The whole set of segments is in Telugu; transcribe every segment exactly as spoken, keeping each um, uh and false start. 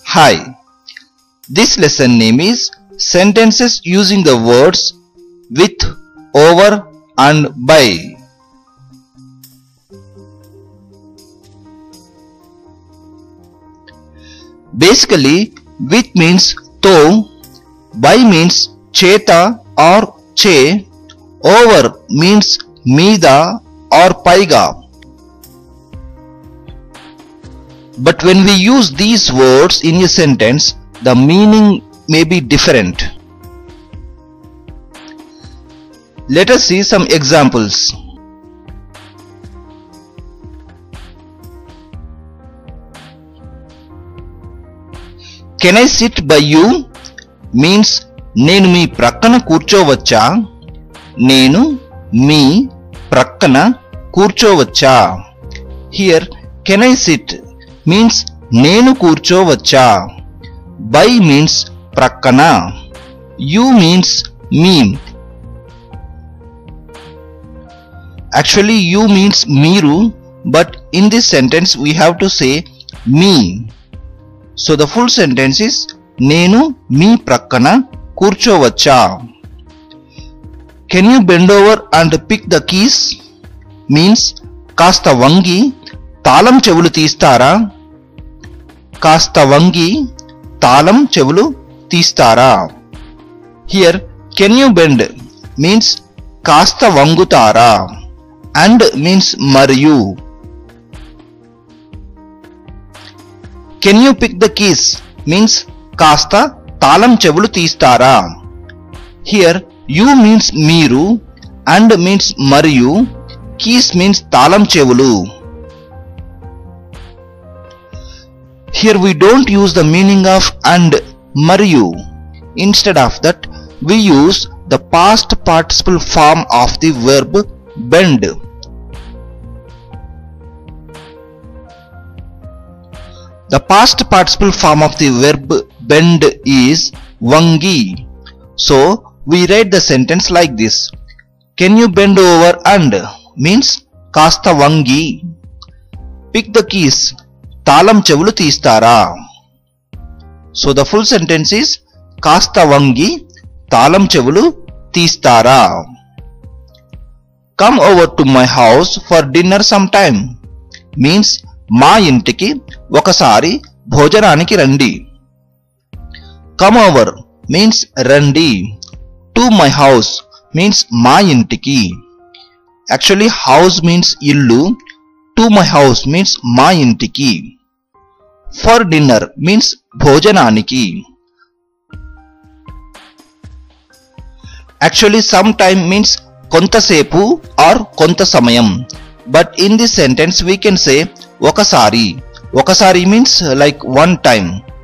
Hi. This lesson name is sentences using the words with, over and by. Basically, with means to, by means cheta or che, over means mida or paiga. But when we use these words in a sentence, the meaning may be different. Let us see some examples. Can I sit by you means నేను మీ ప్రక్కన కూర్చోవచ్చా? నేను మీ ప్రక్కన కూర్చోవచ్చా? Here can I sit means నేను కూర్చోవచ్చా? By means ప్రక్కన. You means me. Actually you means మీరు, but in this sentence we have to say me. So the full sentence is నేను మీ ప్రక్కన కూర్చోవచ్చా? Can you bend over and pick the keys means కాస్త వంగి తాళం చెవులు తీస్తారా? కాస్త వంగి తాళం చెవులు తీస్తారా? Here can you bend means కాస్త వంగుతారా, and means మరియు. Can you pick the keys means కాస్త తాళం చెవులు తీస్తారా? Here you means మీరు, and means మరియు, keys means తాళం చెవులు. Here we don't use the meaning of and మరియు. Instead of that we use the past participle form of the verb bend. The past participle form of the verb bend is vangi. So we write the sentence like this. Can you bend over and means కాస్త వంగి. Pick the keys తాళం చెవులు తీస్తారా? So the full sentence is కాస్త వంగి తాళం చెవులు తీస్తారా? Come over to my house for dinner sometime means మా ఇంటికి ఒకసారి భోజనానికి రండి. Come over means రండి. To my house means మా ఇంటికి. Actually house means ఇల్లు. To my house means మా ఇంటికి. For dinner means భోజనానికి. Actually sometime means కొంతసేపు or కొంత సమయం. But in this sentence we can say ఒకసారి. ఒకసారి means like one time.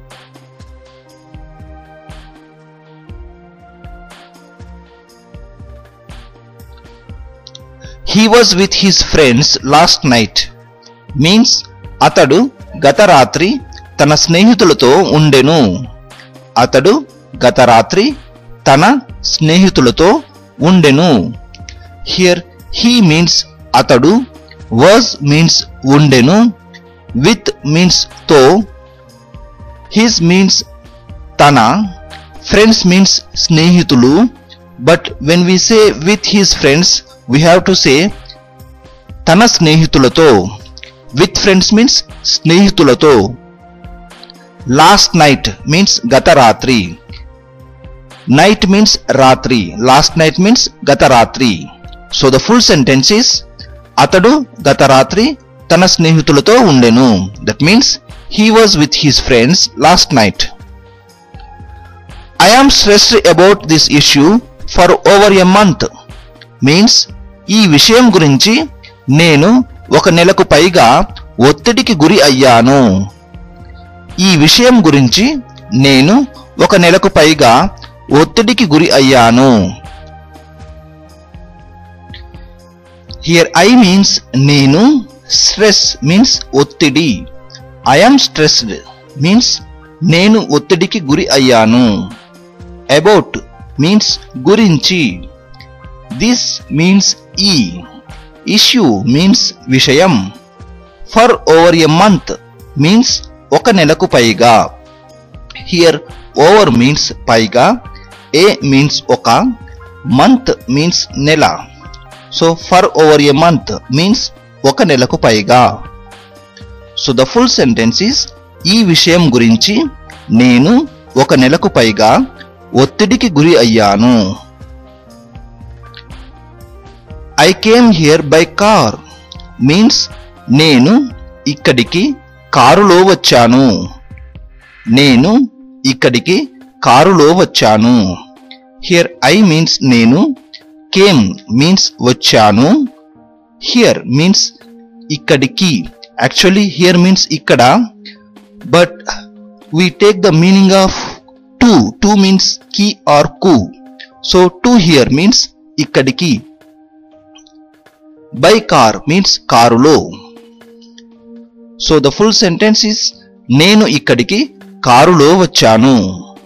He was with his friends last night means అతడు గత రాత్రి తన స్నేహితులతో ఉండెను. అతడు గత రాత్రి తన స్నేహితులతో ఉండెను. Here he means అతడు, was means ఉండెను, with means తో, his means తన, friends means స్నేహితులు. But when we say with his friends we have to say తన స్నేహితులతో. With friends means స్నేహితులతో. Last night means గత రాత్రి. Night means రాత్రి. Last night means గత రాత్రి. So the full sentence is అతడు గత రాత్రి తన స్నేహితులతో ఉండెను. That means he was with his friends last night. I am stressed about this issue for over a month means ఈ విషయం గురించి నేను ఒక నెలకు పైగా ఒత్తిడికి గురి అయ్యాను. ఈ విషయం గురించి నేను ఒక నెలకు పైగా ఒత్తిడికి గురి అయ్యాను. Here I means నేను, stress means ఒత్తిడి. I am stressed means నేను ఒత్తిడికి గురి అయ్యాను. About means గురించి. This means ఈ. Issue means విషయం. For over a month means ఒక నెలకు పైగా. హియర్ ఓవర్ మీన్స్ పైగా, ఏ మీన్స్ ఒక, మంత్ మీన్స్ నెల. So for over a month means ఒక నెలకు పైగా. So the full sentence is ఈ విషయం గురించి నేను ఒక నెలకు పైగా ఒత్తిడికి గురి అయ్యాను. I came here by car means నేను ఇక్కడికి కారులో వచ్చాను. నేను ఇక్కడికి కారులో వచ్చాను. హియర్ ఐ మీన్స్ నేను, కేమ్ మీన్స్ వచ్చాను, హియర్ మీన్స్ ఇక్కడికి. యాక్చువల్లీ హియర్ మీన్స్ ఇక్కడ, but we take the meaning of to. To means ki or ku. So to here means ikkadiki. By car means karulo. So the full sentence is nenu ikkadiki karulo vachanu.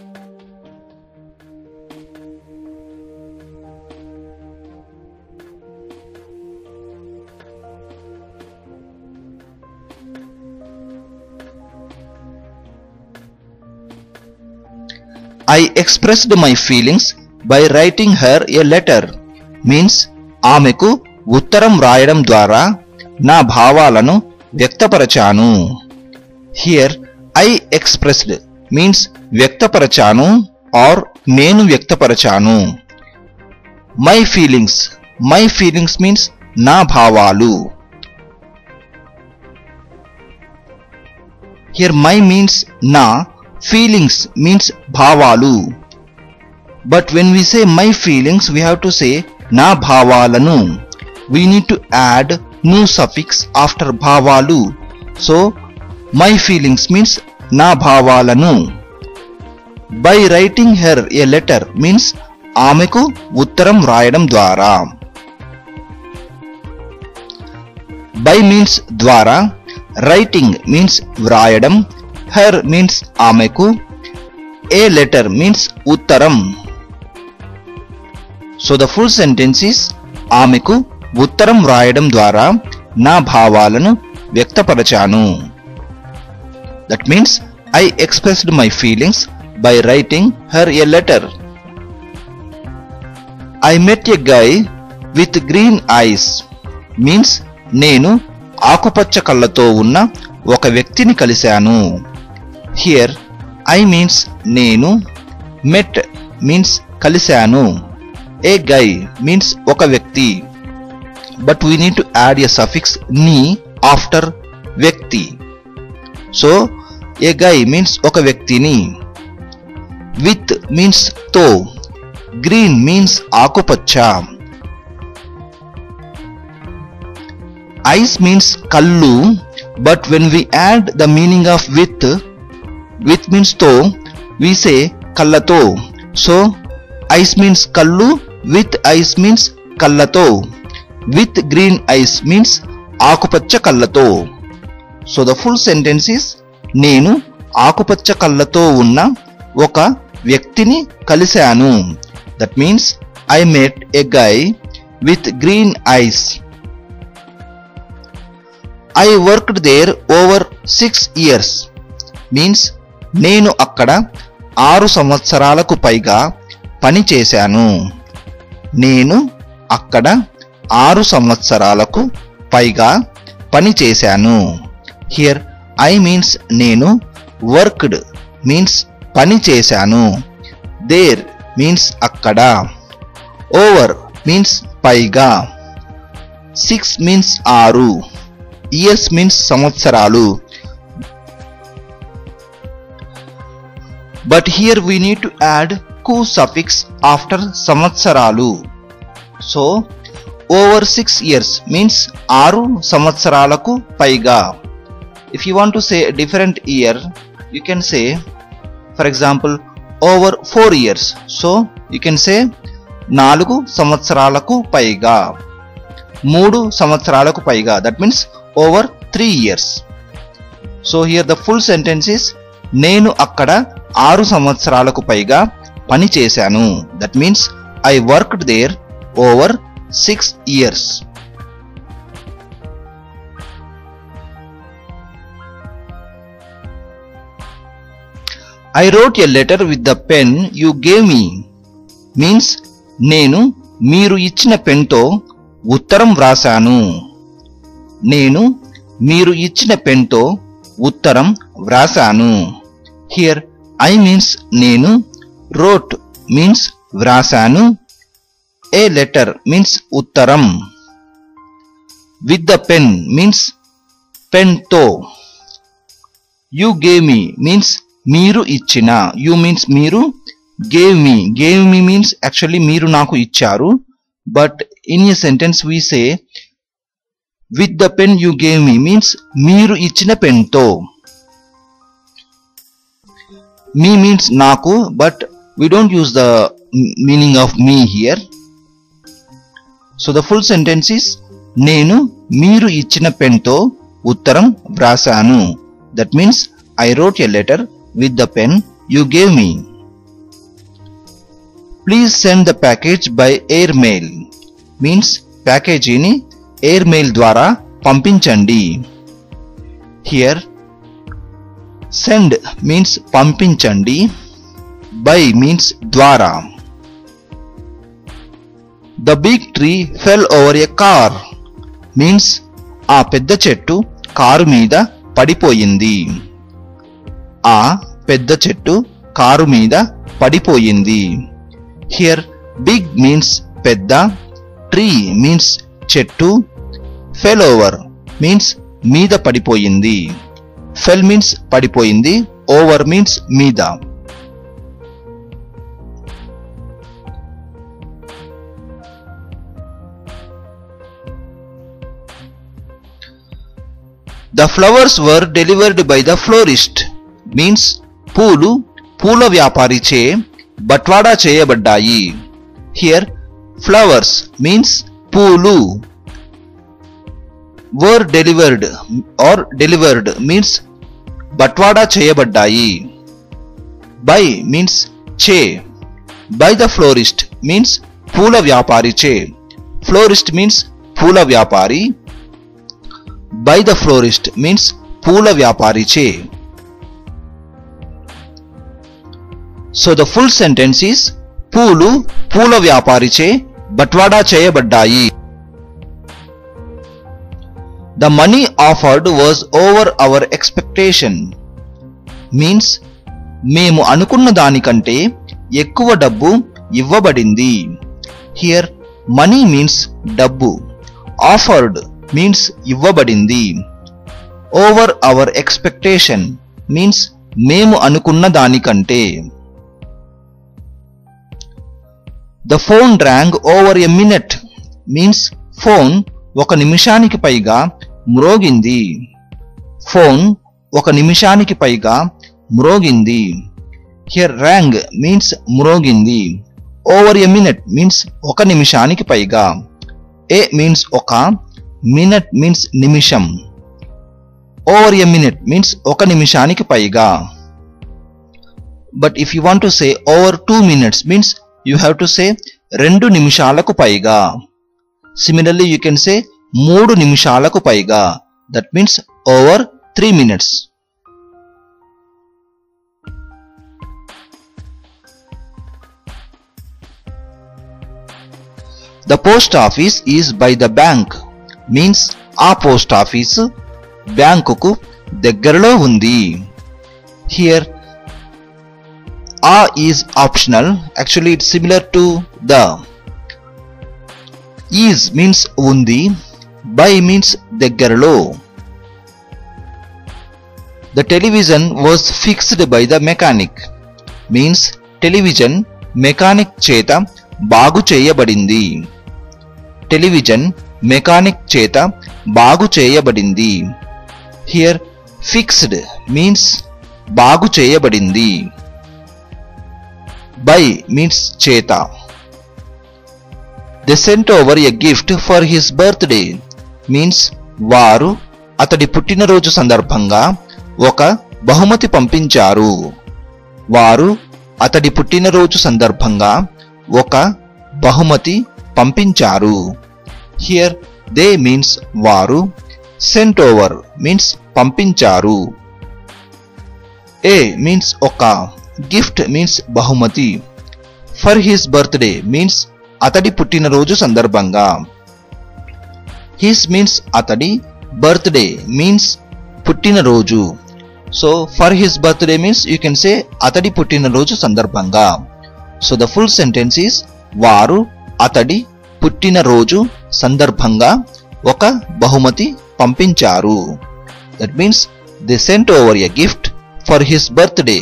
I expressed my feelings by writing her a letter means ఆమెకు ఉత్తరం రాయడం ద్వారా నా భావాలను వ్యక్తపరచాను. హియర్ ఐ ఎక్స్ప్రెస్డ్ మీన్స్ వ్యక్తపరచాను ఆర్ నేను వ్యక్తపరచాను. My feelings, my feelings means నా భావాలు. హియర్ మై మీన్స్ నా, feelings means bhavalu, but when we say my feelings we have to say na bhavalanu. We need to add nu suffix after bhavalu. So my feelings means na bhavalanu. By writing her a letter means ఆమెకు ఉత్తరం రాయడం ద్వారా. by means ద్వారా, writing means వ్రాయడం, her means ఆమెకు, a letter means ఉత్తరం. So the full sentence is ఆమెకు ఉత్తరం రాయడం ద్వారా నా భావాలను వ్యక్తపరచాను. That means I expressed my feelings by writing her a letter. I met a guy with green eyes means నేను ఆకుపచ్చ కళ్ళతో ఉన్న ఒక వ్యక్తిని కలిశాను. హియర్ ఐ మీన్స్ నేను, మెట్ మీన్స్ కలిశాను, ఏ గై మీన్స్ ఒక వ్యక్తి, but we need to add a suffix ని ఆఫ్టర్ వ్యక్తి. సో ఏ గై మీన్స్ ఒక వ్యక్తిని, విత్ మీన్స్ తో, గ్రీన్ మీన్స్ ఆకుపచ్చ, ఐస్ మీన్స్ కళ్ళు, but when we add the meaning of with, with means to, we say kallato. So ice means kallu, with ice means kallato, with green ice means ఆకుపచ్చ కళ్ళతో. So the full sentence is నేను ఆకుపచ్చ కళ్ళతో ఉన్న ఒక వ్యక్తిని కలిశాను. That means I met a guy with green eyes. I worked there over six years means నేను అక్కడ ఆరు సంవత్సరాలకు పైగా పని చేశాను. నేను అక్కడ ఆరు సంవత్సరాలకు పైగా పని చేశాను. హియర్ ఐ మీన్స్ నేను, వర్క్డ్ మీన్స్ పని చేశాను, దేర్ మీన్స్ అక్కడ, ఓవర్ మీన్స్ పైగా, సిక్స్ మీన్స్ ఆరు, ఇయర్స్ మీన్స్ సంవత్సరాలు. But here we need to add ku suffix after సంవత్సరాలు. So over six years means ఆరు సంవత్సరాలకు పైగా. If you want to say a different year, you can say, for example, over four years. So you can say నాలుగు సంవత్సరాలకు పైగా, మూడు సంవత్సరాలకు పైగా. That means over three years. So here the full sentence is నేను అక్కడ ఆరు సంవత్సరాలకు పైగా పని చేశాను. That means I worked there over six years. I wrote a letter with the pen you gave me means నేను మీరు ఇచ్చిన పెన్తో ఉత్తరం వ్రాసాను. నేను మీరు ఇచ్చిన పెన్తో ఉత్తరం వ్రాసాను. Here I means నేను, wrote means వ్రాసాను, a letter means ఉత్తరం, with the pen means పెన్తో, you gave me means మీరు ఇచ్చిన, you means మీరు, gave me, gave me means actually మీరు నాకు ఇచ్చారు, but in a sentence we say with the pen you gave me means మీరు ఇచ్చిన పెన్తో. Me means నాకు, but we don't use the meaning of me here. So the full sentence is నేను మీరు ఇచ్చిన పెన్తో ఉత్తరం వ్రాసాను. That means I wrote a letter with the pen you gave me. Please send the package by air mail means ప్యాకేజీని ఎయిర్ మెయిల్ ద్వారా పంపించండి. Here send means పంపించండి, by means ద్వారా. The big tree fell over a car means ఆ పెద్ద చెట్టు కారు మీద పడిపోయింది. ఆ పెద్ద చెట్టు కారు మీద పడిపోయింది. Here big means పెద్ద, tree means చెట్టు, fell over means మీద పడిపోయింది. Fell means పడిపోయింది, over means మీద. The flowers were delivered by the florist means పూలు పూల వ్యాపారిచే బట్వాడా చేయబడ్డాయి. Here flowers means పూలు, were delivered or delivered means బట్వాడా చేయబడ్డాయి. By means చే, by the florist means పూల వ్యాపారిచే, florist means పూల వ్యాపారి, by the florist means పూల వ్యాపారిచే. So the full sentence is పూలు పూల వ్యాపారిచే బట్వాడా చేయబడ్డాయి. The money offered was over our expectation means మేము అనుకున్న దానికంటే ఎక్కువ డబ్బు ఇవ్వబడింది. Here money means డబ్బు, offered means ఇవ్వబడింది, over our expectation means మేము అనుకున్న దానికంటే. The phone rang over a minute means phone ఒక నిమిషానికి పైగా మ్రోగింది. ఫోన్ ఒక నిమిషానికి పైగా మ్రోగింది. Here rang means మ్రోగింది, over a minute means ఒక నిమిషానికి పైగా, a means ఒక, minute means నిమిషం, over a minute means ఒక నిమిషానికి పైగా. But if you want to say over two minutes means you have to say రెండు నిమిషాలకు పైగా. Similarly you can say మూడు నిమిషాలకు పైగా, that means over three minutes. The post office is by the bank means ఆ పోస్ట్ ఆఫీస్ బ్యాంకుకు దగ్గరలో ఉంది. Here ఆ is optional, actually it's similar to the. Is means ఉంది, by means దగ్గరలో. The television was fixed by the mechanic means television mechanic చేత బాగు చేయబడింది. టెలివిజన్ మెకానిక్ చేత బాగు చేయబడింది. Here fixed means బాగు చేయబడింది, by means చేత. They sent over a gift for his birthday means వారు అతడి పుట్టినరోజు సందర్భంగా ఒక బహుమతి పంపించారు. వారు అతడి పుట్టినరోజు సందర్భంగా ఒక బహుమతి పంపించారు. Here they means వారు, sent over means పంపించారు. A means ఒక, గిఫ్ట్ మీన్స్ బహుమతి. ఫర్ హిస్ బర్త్డే మీన్స్ అతడి పుట్టినరోజు సందర్భంగా. హిస్ మీన్స్ అతడి, బర్త్డే మీన్స్ పుట్టినరోజు. So for his birthday means you can say అతడి పుట్టినరోజు సందర్భంగా. So the full sentence is వారు అతడి పుట్టినరోజు సందర్భంగా ఒక బహుమతి పంపించారు. That means they sent over a gift for his birthday.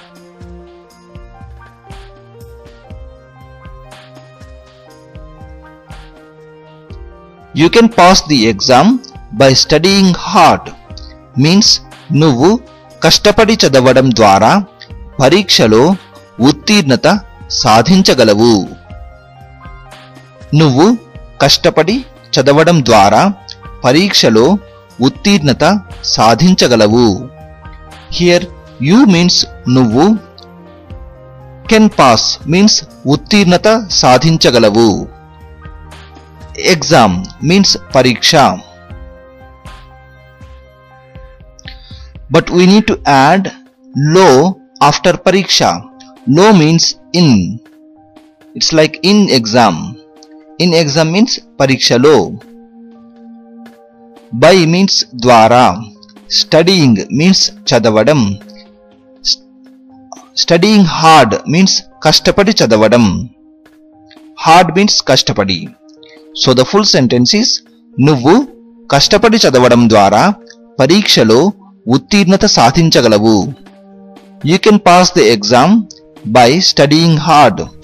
You can pass the exam by studying hard means నువ్వు కష్టపడి చదవడం ద్వారా పరీక్షలో ఉత్తీర్ణత సాధించగలవు. నువ్వు కష్టపడి చదవడం ద్వారా పరీక్షలో ఉత్తీర్ణత సాధించగలవు. హియర్ యు మీన్స్ నువ్వు, కెన్ పాస్ మీన్స్ ఉత్తీర్ణత సాధించగలవు. ఎగ్జామ్ మీన్స్ పరీక్ష. But we need to add lo after pariksha. Lo means in. It's like in exam. In exam means pariksha lo. By means dwara. Studying means chadavadam. Studying hard means kashtapadi chadavadam. Hard means kashtapadi. So the full sentence is నువ్వు కష్టపడి చదవడం ద్వారా పరీక్షలో ఉత్తీర్ణత సాధించగలవు. You can pass the exam by studying hard.